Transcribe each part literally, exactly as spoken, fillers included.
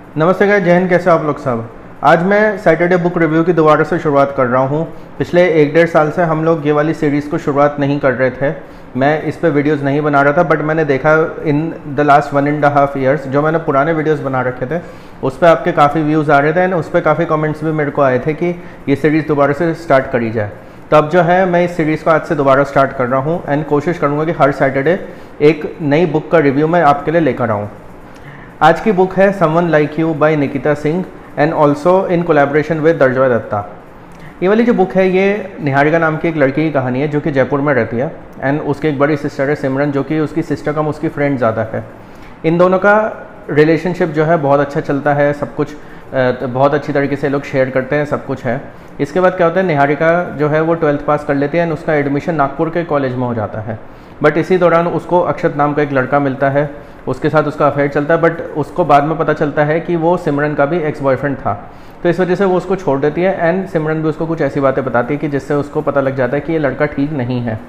नमस्ते गाइस, जय हिंद। कैसे आप लोग सब। आज मैं सैटरडे बुक रिव्यू की दोबारा से शुरुआत कर रहा हूँ। पिछले एक डेढ़ साल से हम लोग ये वाली सीरीज़ को शुरुआत नहीं कर रहे थे। मैं इस पे वीडियोस नहीं बना रहा था, बट मैंने देखा in the last one and half years जो मैंने पुराने वीडियोस बना रखे थे उस पर आपके काफ़ी व्यूज़ आ रहे थे एंड उस पर काफ़ी कमेंट्स भी मेरे को आए थे कि ये सीरीज़ दोबारा से स्टार्ट करी जाए। तो अब जो है मैं इस सीरीज़ को आज से दोबारा स्टार्ट कर रहा हूँ एंड कोशिश करूँगा कि हर सैटरडे एक नई बुक का रिव्यू मैं आपके लिए लेकर आऊँ। आज की बुक है someone like you by Nikita Singh and also in collaboration with Durjoy Datta. ये वाली जो बुक है ये निहारिका नाम की एक लड़की की कहानी है जो कि जयपुर में रहती है एंड उसकी एक बड़ी सिस्टर है सिमरन, जो कि उसकी सिस्टर कम उसकी फ्रेंड ज़्यादा है। इन दोनों का रिलेशनशिप जो है बहुत अच्छा चलता है, सब कुछ बहुत अच्छी तरीके से लोग शेयर करते हैं, सब कुछ है। इसके बाद क्या होता है, निहारिका जो है वो ट्वेल्थ पास कर लेती है एंड उसका एडमिशन नागपुर के कॉलेज में हो जाता है। बट इसी दौरान उसको अक्षत नाम का एक लड़का मिलता है, उसके साथ उसका अफेयर चलता है, बट उसको बाद में पता चलता है कि वो सिमरन का भी एक्स बॉयफ्रेंड था। तो इस वजह से वो उसको छोड़ देती है एंड सिमरन भी उसको कुछ ऐसी बातें बताती है कि जिससे उसको पता लग जाता है कि ये लड़का ठीक नहीं है।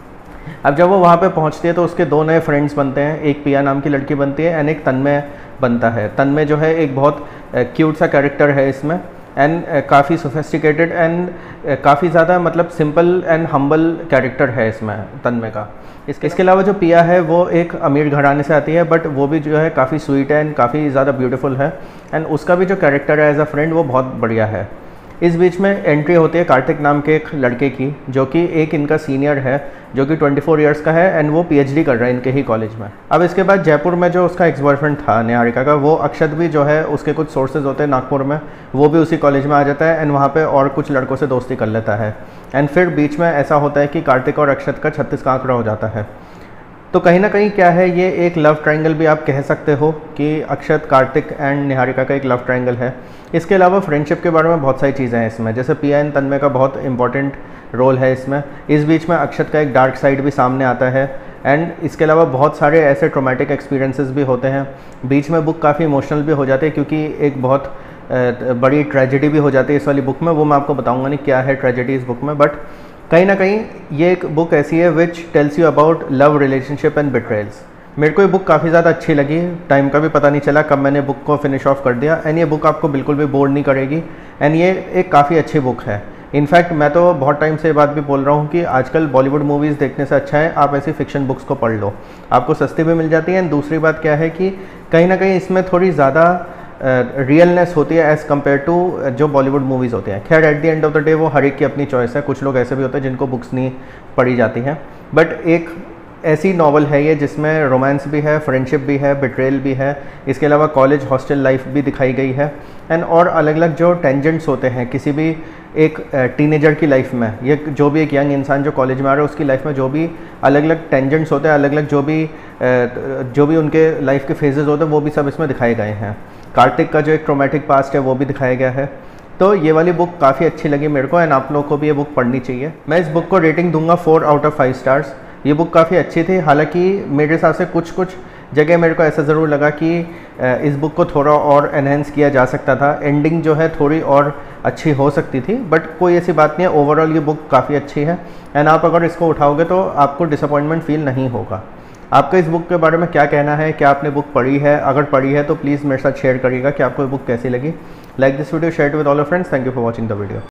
अब जब वो वहाँ पे पहुँचती है तो उसके दो नए फ्रेंड्स बनते हैं, एक पिया नाम की लड़की बनती है एंड एक तन्मय बनता है। तन्मय जो है एक बहुत क्यूट सा कैरेक्टर है इसमें एंड काफ़ी सोफिस्टिकेटेड एंड काफ़ी ज़्यादा मतलब सिंपल एंड हम्बल कैरेक्टर है इसमें तन्मय का। इसके इसके अलावा जो पिया है वो एक अमीर घराने से आती है, बट वो भी जो है काफ़ी स्वीट है एंड काफ़ी ज़्यादा ब्यूटीफुल है एंड उसका भी जो कैरेक्टर है एज अ फ्रेंड वो बहुत बढ़िया है। इस बीच में एंट्री होती है कार्तिक नाम के एक लड़के की, जो कि एक इनका सीनियर है, जो कि चौबीस इयर्स का है एंड वो पीएचडी कर रहा है इनके ही कॉलेज में। अब इसके बाद जयपुर में जो उसका एक्स बॉयफ्रेंड था निहारिका का, वो अक्षत भी जो है उसके कुछ सोर्सेज होते हैं नागपुर में, वो भी उसी कॉलेज में आ जाता है एंड वहाँ पे और कुछ लड़कों से दोस्ती कर लेता है। एंड फिर बीच में ऐसा होता है कि कार्तिक और अक्षत का छत्तीस का आंकड़ा हो जाता है। तो कहीं ना कहीं क्या है, ये एक लव ट्रायंगल भी आप कह सकते हो कि अक्षत, कार्तिक एंड निहारिका का एक लव ट्रायंगल है। इसके अलावा फ्रेंडशिप के बारे में बहुत सारी चीज़ें हैं इसमें, जैसे पिया एंड तन्मय का बहुत इंपॉर्टेंट रोल है इसमें। इस बीच में अक्षत का एक डार्क साइड भी सामने आता है एंड इसके अलावा बहुत सारे ऐसे ट्रॉमेटिक एक्सपीरियंसेस भी होते हैं। बीच में बुक काफ़ी इमोशनल भी हो जाती है क्योंकि एक बहुत बड़ी ट्रेजेडी भी हो जाती है इस वाली बुक में। वो मैं आपको बताऊँगा नहीं क्या है ट्रेजेडी इस बुक में, बट कहीं ना कहीं ये एक बुक ऐसी है which tells you about love, relationship and betrayals. मेरे को ये बुक काफ़ी ज़्यादा अच्छी लगी, टाइम का भी पता नहीं चला कब मैंने बुक को फिनिश ऑफ कर दिया एंड ये बुक आपको बिल्कुल भी बोर नहीं करेगी एंड ये एक काफ़ी अच्छी बुक है। इनफैक्ट मैं तो बहुत टाइम से ये बात भी बोल रहा हूँ कि आजकल बॉलीवुड मूवीज़ देखने से अच्छा है आप ऐसी फिक्शन बुक्स को पढ़ लो, आपको सस्ती भी मिल जाती है एंड दूसरी बात क्या है कि कहीं ना कहीं इसमें थोड़ी ज़्यादा रियलनेस uh, होती है एज़ कम्पेयर टू जो बॉलीवुड मूवीज़ होती हैं। खैर at the end of the day वो हर एक की अपनी चॉइस है, कुछ लोग ऐसे भी होते हैं जिनको बुक्स नहीं पढ़ी जाती हैं, बट एक ऐसी नॉवल है ये जिसमें रोमांस भी है, फ्रेंडशिप भी है, बिट्रेयल भी है। इसके अलावा कॉलेज हॉस्टल लाइफ भी दिखाई गई है एंड और अलग अलग जो टेंजेंट्स होते हैं किसी भी एक टीनेजर की लाइफ में, ये जो भी एक यंग इंसान जो कॉलेज में आ रहा है उसकी लाइफ में जो भी अलग अलग टेंजेंट्स होते हैं, अलग अलग जो भी जो भी उनके लाइफ के फेजेस होते हैं वो भी सब इसमें दिखाए गए हैं। कार्तिक का जो एक ट्रोमेटिक पास्ट है वो भी दिखाया गया है। तो ये वाली बुक काफ़ी अच्छी लगी मेरे को एंड आप लोगों को भी ये बुक पढ़नी चाहिए। मैं इस बुक को रेटिंग दूंगा four out of five stars. ये बुक काफ़ी अच्छी थी, हालांकि मेरे हिसाब से कुछ कुछ जगह मेरे को ऐसा ज़रूर लगा कि इस बुक को थोड़ा और एनहेंस किया जा सकता था, एंडिंग जो है थोड़ी और अच्छी हो सकती थी, बट कोई ऐसी बात नहीं है। ओवरऑल ये बुक काफ़ी अच्छी है एंड आप अगर इसको उठाओगे तो आपको डिसअपॉइंटमेंट फील नहीं होगा। आपका इस बुक के बारे में क्या कहना है, क्या आपने बुक पढ़ी है? अगर पढ़ी है तो प्लीज़ मेरे साथ शेयर करिएगा कि आपको ये बुक कैसी लगी। Like this video, share it with all your friends. Thank you for watching the video.